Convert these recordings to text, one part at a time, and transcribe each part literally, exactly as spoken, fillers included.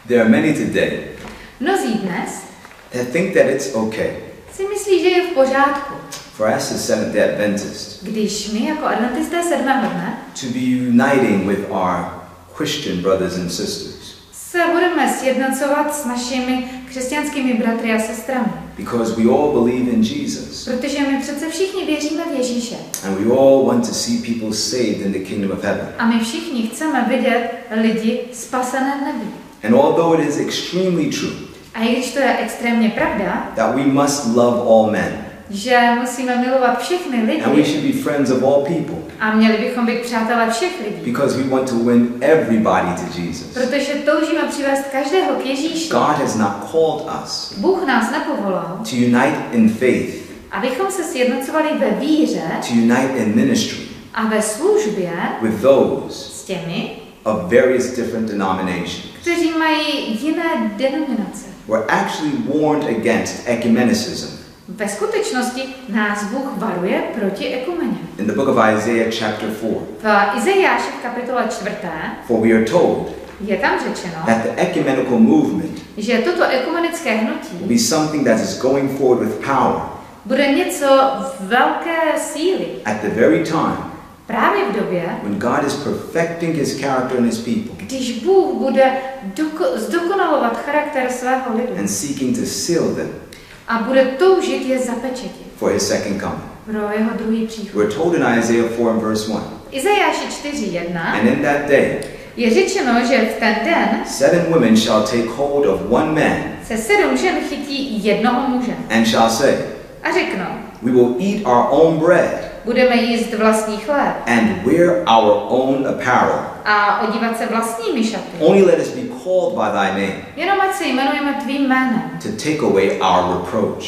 There are many today Mnozí dnes that think that it's okay si myslí, že je v pořádku, for us as Seventh-day Adventists když my jako adventisté sedmého dne to be uniting with our Christian brothers and sisters. se budeme sjednocovat s našimi křesťanskými bratry a sestrami. Because we all believe in Jesus. Protože my přece všichni věříme v Ježíše. And we all want to see people saved in the kingdom of heaven. A my všichni chceme vidět lidi spasené v nebi. And although it is extremely true A i když to je extrémně pravda, that we must love all men, že musíme milovat všechny lidi and we should be friends of all people, a měli bychom být přátelé všech lidí, because we want to win everybody to Jesus. protože toužíme přivést každého k Ježíši. God has not called us Bůh nás nepovolal, to unite in faith, abychom se sjednocovali ve víře to unite in ministry a ve službě with those s těmi, of various different denominations. kteří mají jiné denominace. We're actually warned against ecumenicism. Ve skutečnosti nás Bůh varuje proti ekumeně. In the book of Isaiah chapter four, V Izajáši v kapitole čtvrté for we are told je tam řečeno, that the ecumenical movement že toto ekumenické hnutí will be something that is going forward with power bude něco velké síly at the very time právě v době, when God is perfecting his character and his people když Bůh bude doko- zdokonalovat charakter svého lidu and seeking to seal them a bude toužit je zapečetit for his second coming. pro jeho druhý příchod. We're told in Isaiah four and verse one, Izajáši čtyři jedna and in that day je řečeno, že v ten den seven women shall take hold of one man se sedm žen chytí jednoho muže and shall say, a řeknou, we will eat our own bread budeme jíst vlastní chléb and wear our own apparel. a odívat se vlastními šaty. Only let us be called by thy name Jenom ať se jmenujeme tvým jménem. to take away our reproach.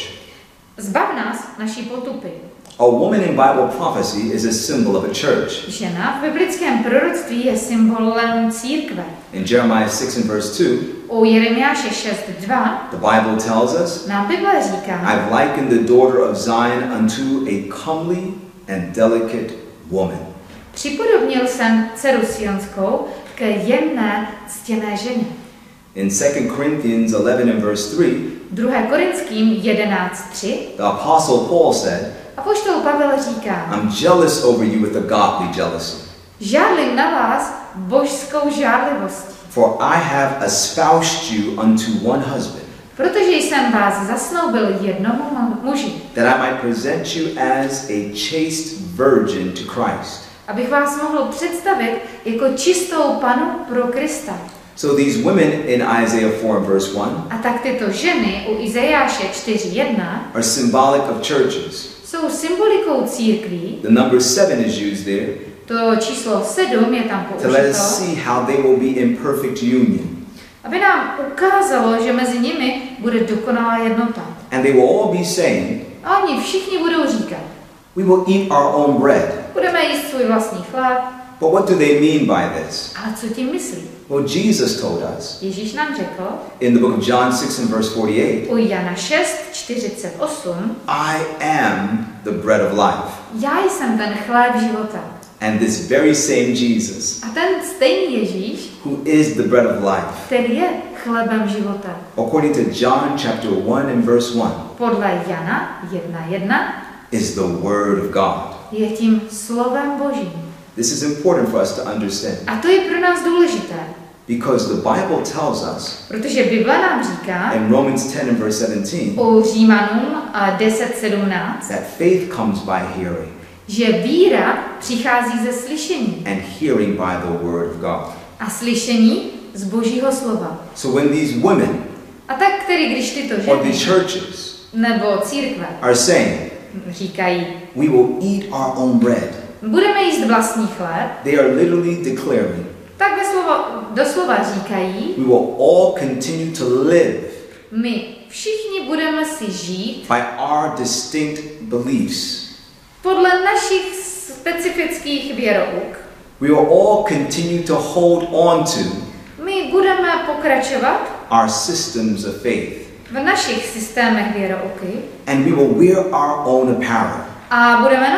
Zbav nás naší potupy. A woman in Bible prophecy is a symbol of a church. Žena v biblickém proroctví je symbolem církve. In Jeremiah six and verse two, U Jeremiáše šest dva the Bible tells us, nám Bible říká, I've likened the daughter of Zion unto a comely and delicate woman. připodobnil jsem dceru Sionskou k jemné ctěné ženě. In Second Corinthians eleven and verse three, druhé Korinským jedenáct tři the apostle Paul said, apoštol Pavel říká, I'm jealous over you with a godly jealousy. žádlím na vás božskou žádlivostí, For I have espoused you unto one husband, protože jsem vás zasnoubil jednomu muži, that I might present you as a chaste virgin to Christ. abych vás mohl představit jako čistou panu pro Krista. So these women in Isaiah four and verse one A tak tyto ženy u Izajáše čtyři jedna are symbolic of churches. jsou symbolikou církví. The number seven is used there To číslo sedm je tam to let us použito, see how they will be in perfect union. aby nám ukázalo, že mezi nimi bude dokonalá jednota. And they will all be saying, A oni všichni budou říkat, we will eat our own bread. budeme jíst svůj vlastní chléb. But what do they mean by this? Ale co tím myslí? Well, Jesus told us Ježíš nám řekl in the book of John six and verse forty-eight, u Jana šest čtyřicet osm, I am the bread of life. já jsem ten chléb života. And this very same Jesus, A ten stejný Ježíš, who is the bread of life, který je chlebem života. according to John chapter one and verse one, Podle Jana jedna jedna is the word of God. je tím slovem Božím. This is important for us to understand A to je pro nás důležité, because the Bible tells us protože Bible nám říká in Romans ten and verse seventeen u Římanům deset sedmnáct, that faith comes by hearing že víra přichází ze slyšení and hearing by the word of God. a slyšení z Božího slova. So when these women A tak který, když tyto or these ženy churches nebo církve are saying, říkají, we will eat our own bread, budeme jíst vlastní chléb, they are literally declaring, tak ve slovo, doslova říkají, we will all continue to live my všichni budeme si žít by our distinct beliefs. podle našich specifických věrouk. We will all continue to hold on to My budeme pokračovat our systems of faith, v našich systémech věrouky and we will wear our own apparel. a budeme nosit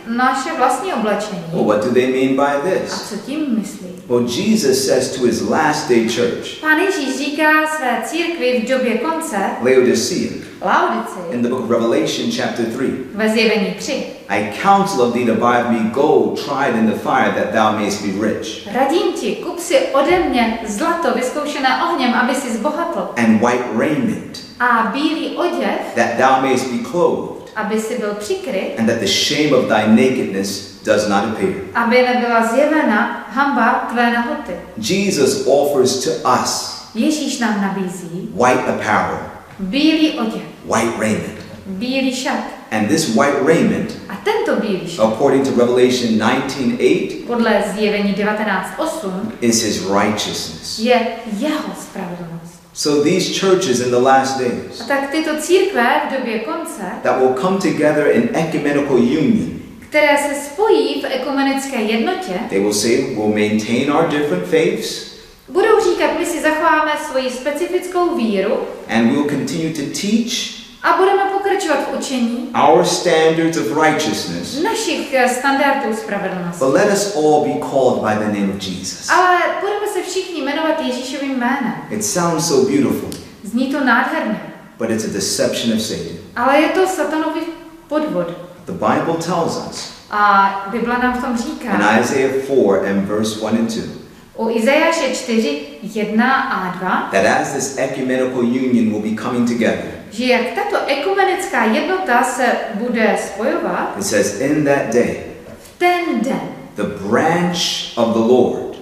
naše vlastní oblečení. Well, what do they mean by A this? co tím myslí? Well, Jesus says to his last day church, Pán Ježíš říká své církvi v době konce, Laodicea, Laodici, in the book of Revelation chapter three, ve Zjevení tři. I counsel of thee to buy of me gold tried in the fire, that thou mayest be rich, Radím ti, kup si ode mě zlato vyzkoušené ohněm, aby si zbohatl. and white raiment, A bílý oděv, that thou mayest be clothed, aby si byl přikryt, and that the shame of thy nakedness does not appear. aby nebyla zjevena hamba tvé nahoty. Jesus offers to us Ježíš nám nabízí white apparel, bílý oděv, white raiment. bílý šat. And this white raiment, A tento bílý šat, according to Revelation nineteen eight, podle Zjevení devatenáct osm, is his righteousness. je jeho spravedlnost. So these churches in the last A days tak tyto církve v době konce, that will come together in ecumenical union, které se spojí v ekumenické jednotě, they will say, we'll maintain our different faiths, budou říkat, my si zachováme svoji specifickou víru and we'll continue to teach a budeme pokračovat v učení our standards of righteousness, našich eh, standardů spravedlnosti. but let us all be called by the name of Jesus. Ale budeme se všichni jmenovat Ježíšovým jménem. It sounds so beautiful, Zní to nádherně, but it's a deception of Satan. ale je to satanový podvod. The Bible tells us A Bible nám v tom říká, in Isaiah four and verse one and two, u Izajáše čtyři, jedna a dva, that as this ecumenical union will be coming together, že jak tato ekumenická jednota se bude spojovat, it says, in that day, v ten den the branch of the Lord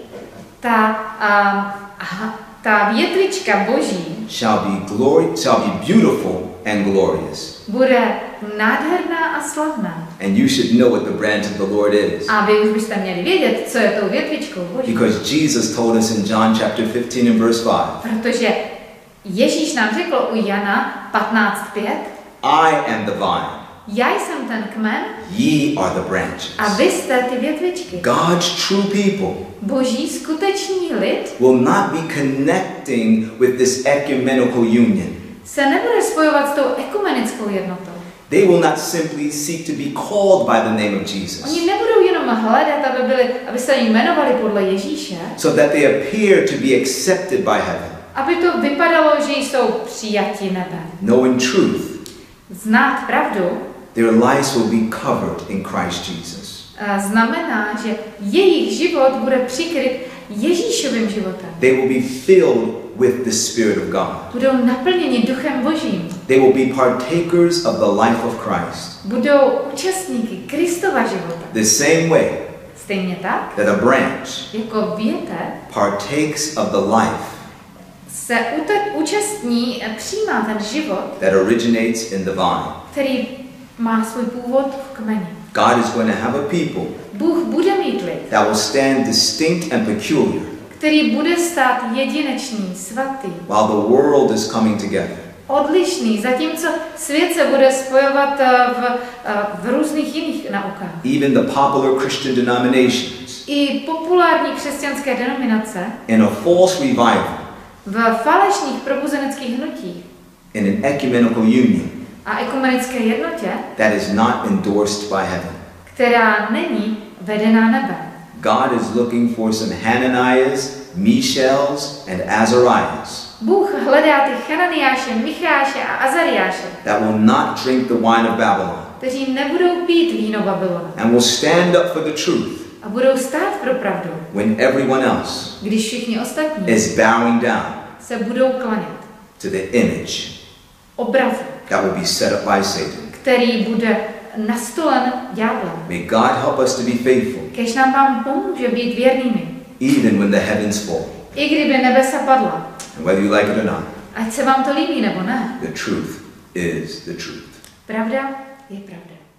ta, um, aha, ta větvička Boží shall be glory, shall be beautiful and glorious. bude nádherná a slavná. And you should know what the branch of the Lord is, A vy už byste měli vědět, co je tou větvičkou Boží. because Jesus told us in John chapter fifteen and verse five, Protože Ježíš nám řekl u Jana patnáct pět, I am the vine, já jsem ten kmen ye are the branches. a vy jste ty větvičky. God's true people Boží skutečný lid will not be connecting with this ecumenical union. se nebude spojovat s tou ekumenickou jednotou. They will not simply seek to be called by the name of Jesus, Oni nebudou jenom hledat, aby, byli, aby se jmenovali podle Ježíše, so that they appear to be accepted by heaven. aby to vypadalo, že jsou přijati nebe. Knowing truth, Znát pravdu their lives will be covered in Christ Jesus. a znamená, že jejich život bude přikryt Ježíšovým životem. They will be filled with the Spirit of God. Budou naplněni Duchem Božím. They will be partakers of the life of Christ. Budou účastníky Kristova života. The same way Stejně tak, that a branch jako větev partakes of the life se ute- účastní, přijímá ten život, that originates in the vine. který má svůj původ v kmeni. God is going to have a people Bůh bude mít lid, that will stand distinct and peculiar který bude stát jedinečný, svatý, while the world is coming together. odlišný, zatímco svět se bude spojovat eh, v, eh, v různých jiných naukách. Even the popular Christian denominations I populární křesťanské denominace in a false revival, v falešných probuzeneckých hnutích in an ecumenical union a ekumenické jednotě, that is not endorsed by heaven. která není vedená nebem. God is looking for some Hananiahs, Mishaels, and Azariahs Bůh hledá ty Chananiáše, Micháše a Azariáše, that will not drink the wine of Babylon kteří nebudou pít víno Babylonu and will stand up for the truth a budou stát pro pravdu, when everyone else když všichni ostatní is bowing down se budou klanět to the image obrazu, that will be set up by Satan. který bude nastolen ďáblem. May God help us to be faithful Kéž nám Pán pomůže být věrnými, even when the heavens fall. i kdyby nebesa padla. And whether you like it or not, Ať se vám to líbí nebo ne, the truth is the truth. pravda je pravda.